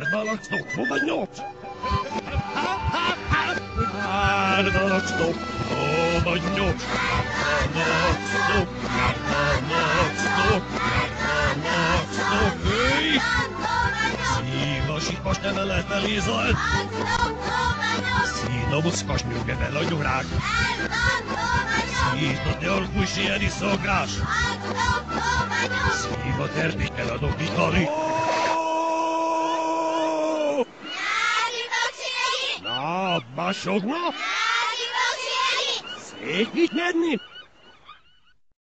Árvalacsnok, momanyok! Árvalacsnok, momanyok! Árvalacsnok, árvalacsnok, árvalacsnok, hőj! Szívasít most emelet elízalt! Színomuszkas nyugevel a nyurák! Szított nyolkújsi eliszográs! Szíva termékel a dobikali! Na, masogna! Székít menni!